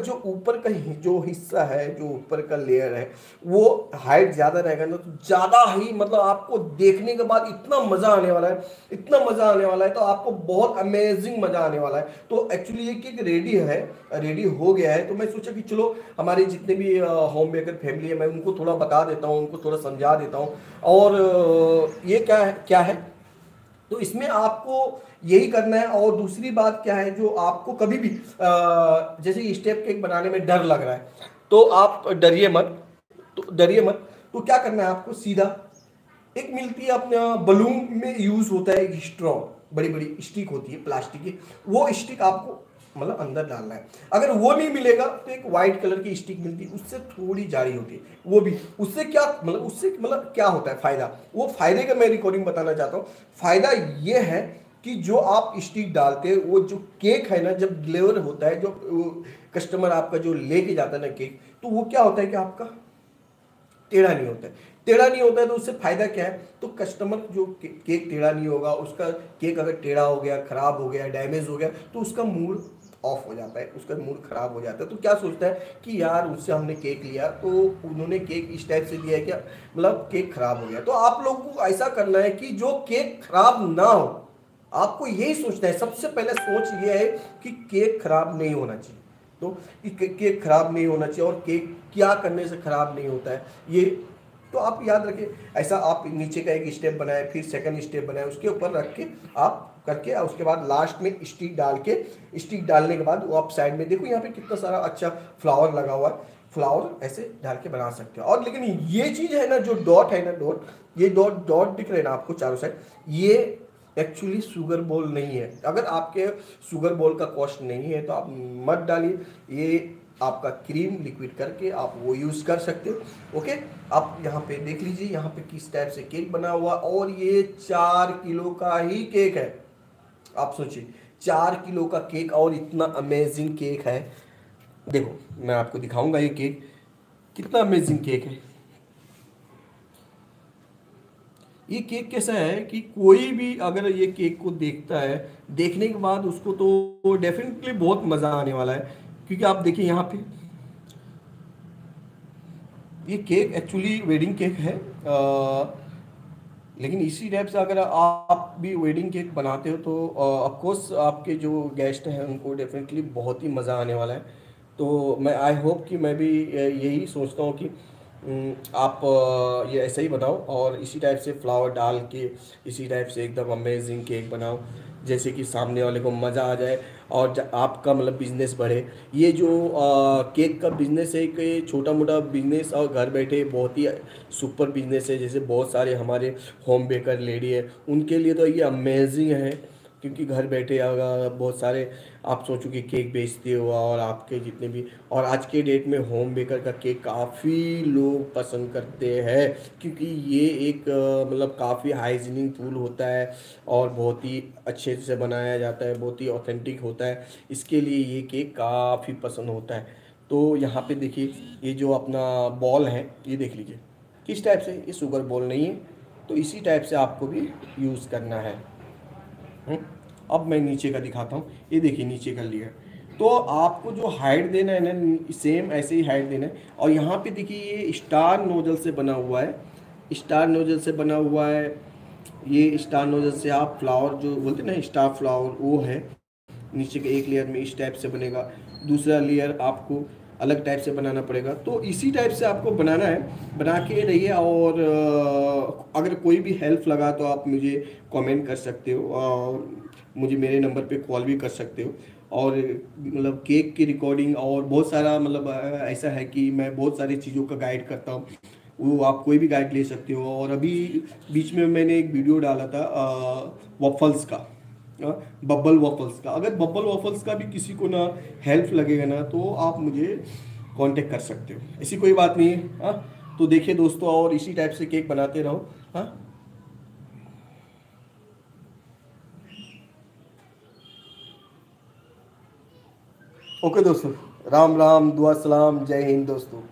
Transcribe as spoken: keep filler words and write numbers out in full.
जो ऊपर का ही जो हिस्सा है, जो ऊपर का लेयर है, वो हाइट ज़्यादा रहेगा ना, तो ज़्यादा ही मतलब आपको देखने के बाद इतना मज़ा आने वाला है, इतना मज़ा आने वाला है, तो आपको बहुत अमेजिंग मज़ा आने वाला है। तो एक्चुअली ये केक रेडी है, रेडी हो गया है। तो मैं सोचा कि चलो हमारे जितने भी होम बेकर फैमिली है, मैं उनको थोड़ा बता देता हूँ, उनको थोड़ा समझा देता हूँ। और अ, ये क्या है क्या है तो इसमें आपको यही करना है। और दूसरी बात क्या है, जो आपको कभी भी अ, जैसे स्टेप केक बनाने में डर लग रहा है, तो आप डरिए मत, तो डरिए मत। तो क्या करना है आपको, सीधा एक मिलती है अपने बलून में यूज होता है एक स्ट्रॉ, बड़ी बड़ी स्टिक होती है प्लास्टिक की, वो स्टिक आपको मतलब अंदर डालना है। अगर वो नहीं मिलेगा तो एक वाइट कलर की स्टिक मिलती है, उससे थोड़ी जारी होती है, वो भी उससे क्या मतलब उससे मतलब क्या होता है फायदा, वो फायदे का मैं रिकॉर्डिंग बताना चाहता हूँ। फायदा ये है कि जो आप स्टिक डालते हैं, वो जो केक है ना, जब डिलीवर होता है, जो कस्टमर आपका जो लेके जाता है ना केक, तो वो क्या होता है कि आपका टेढ़ा नहीं होता है। टेढ़ा नहीं होता है तो उससे फायदा क्या है, तो कस्टमर जो के, केक टेढ़ा नहीं होगा, उसका केक अगर टेढ़ा हो गया, खराब हो गया, डैमेज हो गया, तो उसका मूड ऑफ हो जाता है, उसका मूड खराब हो जाता है। तो क्या सोचता है कि यार उससे हमने केक लिया तो उन्होंने केक इस टाइप से दिया है, क्या मतलब केक खराब हो गया। तो आप लोगों को ऐसा करना है कि जो केक खराब ना हो, आपको यही सोचना है, सबसे पहले सोच ये है कि केक खराब नहीं होना चाहिए। तो केक खराब नहीं होना चाहिए, और केक क्या करने से खराब नहीं होता है ये तो आप याद रखें। ऐसा आप नीचे का एक स्टेप बनाए, फिर सेकंड स्टेप बनाए, उसके ऊपर रख के आप करके, और उसके बाद लास्ट में स्टिक डाल के, स्टिक डालने के बाद वो आप साइड में देखो, यहाँ पे कितना सारा अच्छा फ्लावर लगा हुआ है, फ्लावर ऐसे डाल के बना सकते हो। और लेकिन ये चीज है ना, जो डॉट है ना, डॉट ये डॉट डॉट दिख रहे हैं ना आपको चारों साइड, ये एक्चुअली शुगर बॉल नहीं है। अगर आपके शुगर बॉल का कॉस्ट नहीं है तो आप मत डालिए, ये आपका क्रीम लिक्विड करके आप वो यूज़ कर सकते हो। ओके, आप यहाँ पे देख लीजिए, यहाँ पे किस टाइप से केक बना हुआ, और ये चार किलो का ही केक है। आप सोचिए, चार किलो का केक, और इतना अमेजिंग केक है। देखो मैं आपको दिखाऊंगा ये केक, कितना अमेजिंग केक है। ये केक कैसा है कि कोई भी अगर ये केक को देखता है, देखने के बाद उसको तो डेफिनेटली बहुत मज़ा आने वाला है। क्योंकि आप देखिए यहाँ पे, ये केक एक्चुअली वेडिंग केक है, अ, लेकिन इसी टाइप से अगर आप भी वेडिंग केक बनाते हो तो ऑफ कोर्स आपके जो गेस्ट हैं उनको डेफिनेटली बहुत ही मज़ा आने वाला है। तो मैं आई होप कि मैं भी अ, यही सोचता हूँ कि अम, आप अ, ये ऐसा ही बनाओ, और इसी टाइप से फ्लावर डाल के इसी टाइप से एकदम अमेजिंग केक बनाओ, जैसे कि सामने वाले को मज़ा आ जाए, और ज- आपका मतलब बिजनेस बढ़े। ये जो अ, केक का बिजनेस है, कि छोटा मोटा बिजनेस और घर बैठे बहुत ही सुपर बिजनेस है। जैसे बहुत सारे हमारे होम बेकर लेडी है, उनके लिए तो ये अमेजिंग है। क्योंकि घर बैठे अगर बहुत सारे आप सोचो कि केक बेचते हो, और आपके जितने भी, और आज के डेट में होम बेकर का केक काफ़ी लोग पसंद करते हैं। क्योंकि ये एक अ, मतलब काफ़ी हाइजीनिक फूल होता है, और बहुत ही अच्छे से बनाया जाता है, बहुत ही ऑथेंटिक होता है, इसके लिए ये केक काफ़ी पसंद होता है। तो यहाँ पे देखिए, ये जो अपना बॉल है, ये देख लीजिए किस टाइप से, ये शुगर बॉल नहीं है, तो इसी टाइप से आपको भी यूज़ करना है। हम्म, अब मैं नीचे का दिखाता हूँ, ये देखिए नीचे का लेयर। तो आपको जो हाइट देना है ना, सेम ऐसे ही हाइट देना है। और यहाँ पे देखिए ये स्टार नोजल से बना हुआ है, स्टार नोजल से बना हुआ है। ये स्टार नोजल से आप फ्लावर जो बोलते हैं ना, स्टार फ्लावर, वो है। नीचे के एक लेयर में इस टाइप से बनेगा, दूसरा लेयर आपको अलग टाइप से बनाना पड़ेगा। तो इसी टाइप से आपको बनाना है, बना के रहिए। और अ, अगर कोई भी हेल्प लगा तो आप मुझे कमेंट कर सकते हो, और मुझे मेरे नंबर पे कॉल भी कर सकते हो। और मतलब केक की रिकॉर्डिंग और बहुत सारा मतलब अ, ऐसा है कि मैं बहुत सारी चीज़ों का गाइड करता हूँ, वो आप कोई भी गाइड ले सकते हो। और अभी बीच में मैंने एक वीडियो डाला था वॉफल्स का, बब्बल वॉफल्स का। अगर बब्बल वॉफल्स का भी किसी को ना हेल्प लगेगा ना, तो आप मुझे कांटेक्ट कर सकते हो, ऐसी कोई बात नहीं है। हाँ, तो देखिए दोस्तों, और इसी टाइप से केक बनाते रहो। हाँ, ओके दोस्तों, राम राम, दुआ सलाम, जय हिंद दोस्तों।